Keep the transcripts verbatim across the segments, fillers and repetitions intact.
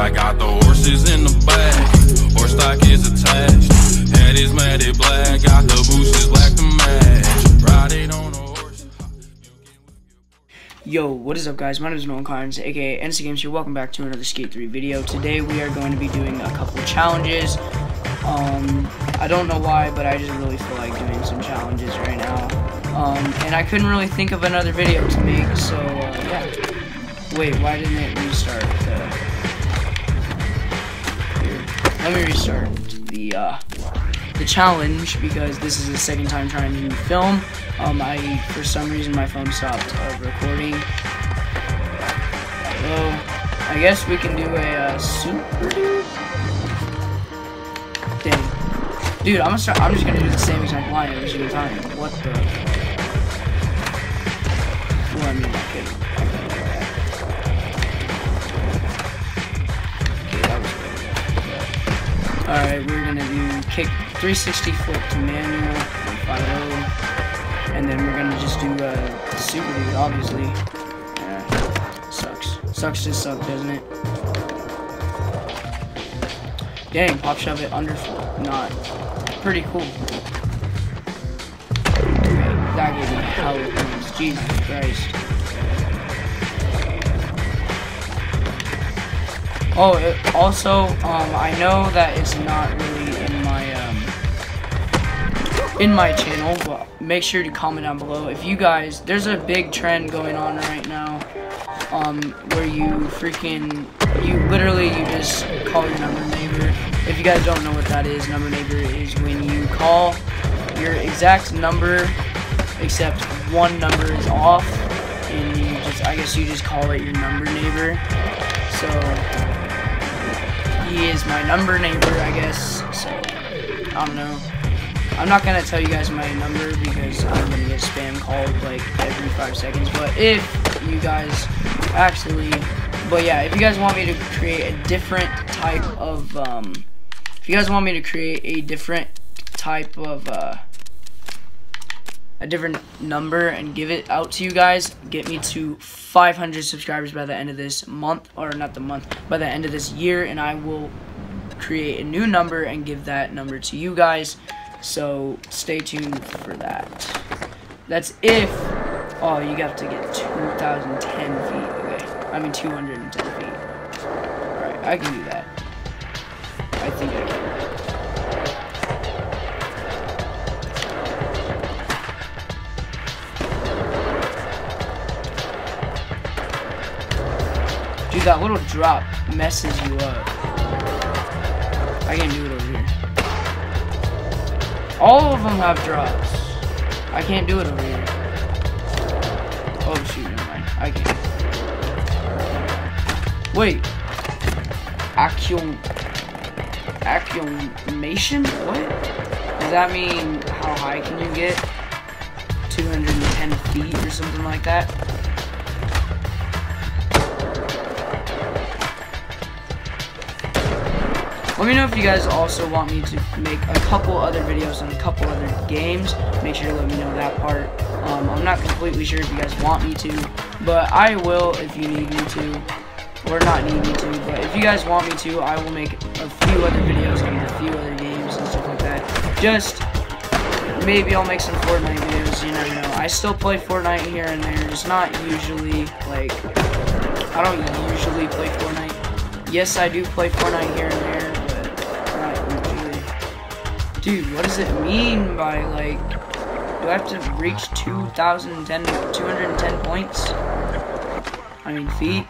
I got the horses in the back, horse stock is attached. Head is matted black, got the boosters black to match. Riding on a horse. Yo, what is up guys, my name is Nolan Carnes, aka N C Games here. Welcome back to another Skate three video. Today we are going to be doing a couple of challenges. Um, I don't know why, but I just really feel like doing some challenges right now. Um, and I couldn't really think of another video to make, so uh, yeah. Wait, why didn't it restart? Uh, here. Let me restart the uh, the challenge because this is the second time trying to film. Um, I for some reason my phone stopped uh, recording. So I guess we can do a uh, super dude. Dang, dude, I'm gonna start. I'm just gonna do the same exact line every single time. What the? Well, I mean, I could. Alright, we're gonna do kick three sixty flip to manual, five oh, and then we're gonna just do uh, super dude, obviously. Yeah, sucks. Sucks to suck, doesn't it? Dang, pop shove it under flip. Not pretty cool. Okay, that gave me hell of points. Jesus Christ. Oh, it also, um, I know that it's not really in my, um, in my channel, but make sure to comment down below. If you guys, there's a big trend going on right now, um, where you freaking, you literally, you just call your number neighbor. If you guys don't know what that is, number neighbor is when you call your exact number, except one number is off, and you just, I guess you just call it your number neighbor. So he is my number neighbor, I guess, so, I don't know. I'm not gonna tell you guys my number because I'm gonna get spam called, like, every five seconds, but if you guys actually, but yeah, if you guys want me to create a different type of, um, if you guys want me to create a different type of, uh, a different number and give it out to you guys, get me to five hundred subscribers by the end of this month, or not the month, by the end of this year, and I will create a new number and give that number to you guys, so stay tuned for that. That's if, oh, you have to get two thousand ten feet, okay, I mean two hundred ten feet. Alright, I can do that. I think I can. Dude, that little drop messes you up. I can't do it over here. All of them have drops. I can't do it over here. Oh shoot, never mind. I can't. Wait. Action. Accumation? What? Does that mean how high can you get? two hundred ten feet or something like that? Let me know if you guys also want me to make a couple other videos on a couple other games. Make sure to let me know that part. Um, I'm not completely sure if you guys want me to, but I will if you need me to. Or not need me to, but if you guys want me to, I will make a few other videos on a few other games and stuff like that. Just, maybe I'll make some Fortnite videos, you never know. I still play Fortnite here and there, just not usually, like, I don't usually play Fortnite. Yes, I do play Fortnite here and there. Dude, what does it mean by, like, do I have to reach two thousand ten, two hundred ten points? I mean, feet?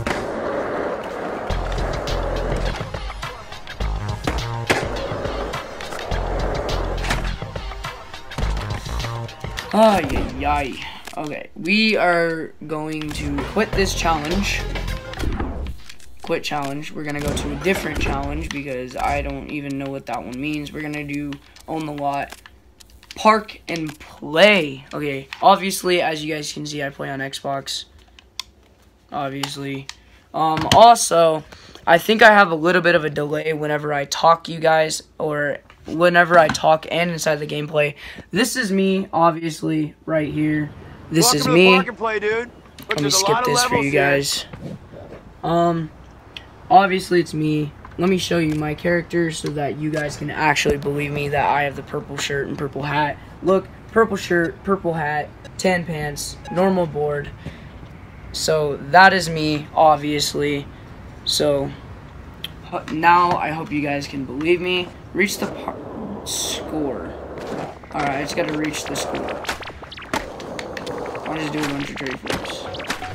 Ay, ay, ay. Okay, we are going to quit this challenge. Quit challenge. We're gonna go to a different challenge because I don't even know what that one means. We're gonna do own the lot, park and play. Okay, obviously, as you guys can see, I play on Xbox. Obviously, um, also, I think I have a little bit of a delay whenever I talk, you guys, or whenever I talk and inside the gameplay. This is me, obviously, right here. This Welcome is to me. The park and play, dude. Let me skip this for you guys. Um, obviously it's me. Let me show you my character so that you guys can actually believe me that I have the purple shirt and purple hat. Look, purple shirt, purple hat, tan pants, normal board. So that is me, obviously. So now I hope you guys can believe me. Reach the par score. Alright, I just gotta reach the score. I'll just do a bunch of trade flips.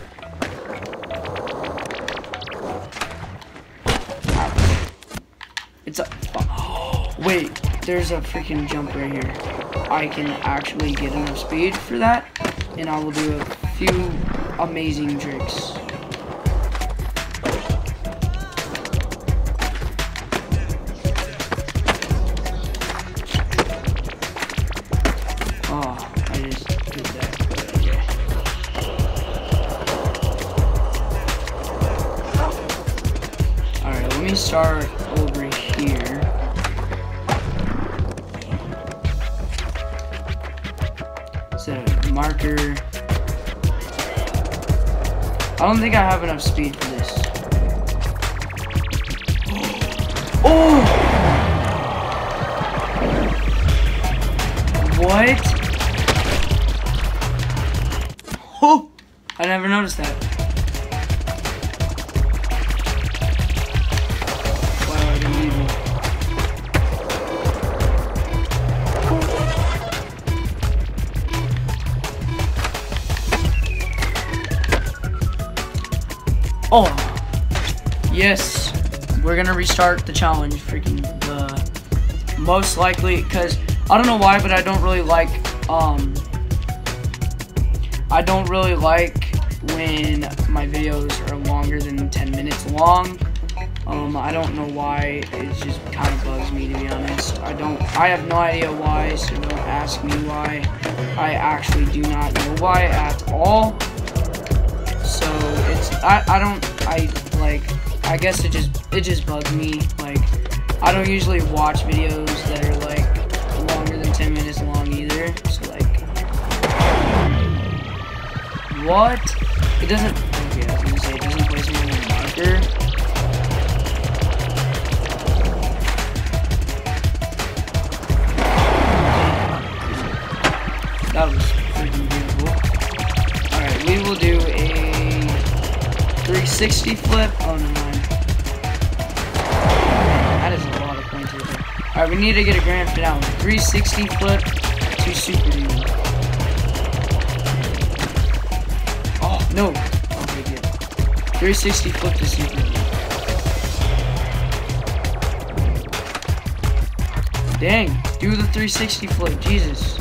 It's a oh, wait, there's a freaking jump right here. I can actually get enough speed for that, and I will do a few amazing tricks. Oh, I just did that. Okay. Alright, let me start over here. So, marker. I don't think I have enough speed for this. Oh! What? Oh! I never noticed that. Wow, I didn't leave me. Oh, yes, we're gonna restart the challenge. Freaking the most likely, because I don't know why, but I don't really like um I don't really like when my videos are longer than ten minutes long. Um, I don't know why. It just kind of bugs me, to be honest. I don't. I have no idea why. So don't ask me why. I actually do not know why at all. So it's I, I don't I like I guess it just it just bugs me. Like I don't usually watch videos that are like longer than ten minutes long either. So like what? It doesn't okay, I was gonna say it doesn't place me on the marker. That was freaking beautiful. Alright, we will do a three sixty flip. Oh, no, mind. That is a lot of points right there. Alright, we need to get a grand finale. three sixty flip to super dude. Oh, no. Okay, good. three sixty flip to super dude. Dang. Do the three sixty flip. Jesus.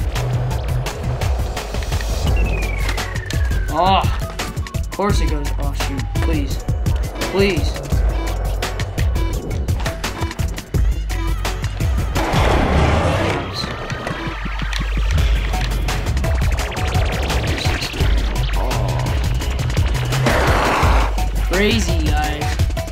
Oh. Of course it goes. Oh shoot! Please, please. Oh. Crazy, guys.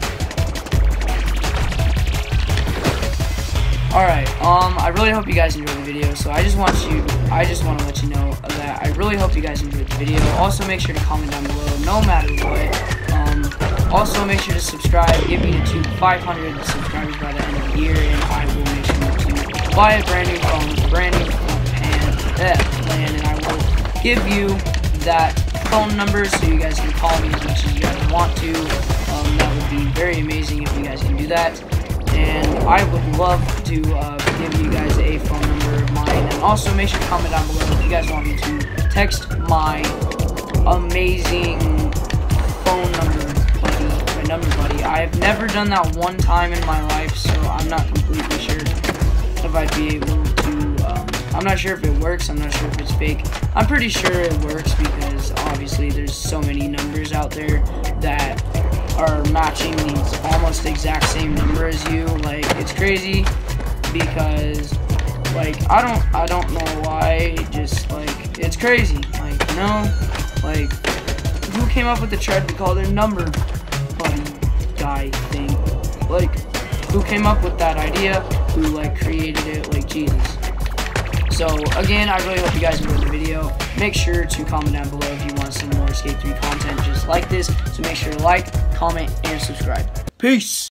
Alright, um, I really hope you guys enjoyed the video. So I just want you, I just want to let you know that I really hope you guys enjoyed the video. Also, make sure to comment down below, no matter what. Um, also, make sure to subscribe. Get me to five hundred subscribers by the end of the year, and I will make sure to buy a brand new phone, brand new plan, eh, plan, and I will give you that phone number so you guys can call me as much as you guys want to. Um, that would be very amazing if you guys can do that. And I would love to uh, give you guys a phone number of mine. And also make sure to comment down below if you guys want me to text my amazing phone number buddy, my number buddy. I have never done that one time in my life, so I'm not completely sure if I'd be able to. Um, I'm not sure if it works. I'm not sure if it's fake. I'm pretty sure it works because obviously there's so many numbers out there that are matching these almost exact same number as you. Like, it's crazy because like I don't I don't know why, just like it's crazy. Like, you know, like who came up with the trend to call their number buddy guy thing? Like, who came up with that idea? Who like created it? Like, Jesus. So again, I really hope you guys enjoyed the video. Make sure to comment down below if you want some more Skate three content just like this. So make sure to like, comment, and subscribe. Peace.